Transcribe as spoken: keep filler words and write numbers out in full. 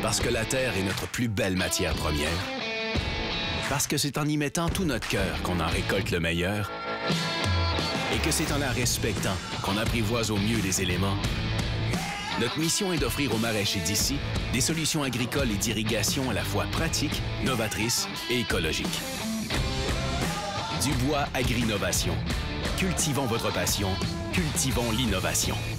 Parce que la terre est notre plus belle matière première. Parce que c'est en y mettant tout notre cœur qu'on en récolte le meilleur. Et que c'est en la respectant qu'on apprivoise au mieux les éléments. Notre mission est d'offrir aux maraîchers d'ici des solutions agricoles et d'irrigation à la fois pratiques, novatrices et écologiques. Dubois Agri-Innovation. Cultivons votre passion, cultivons l'innovation.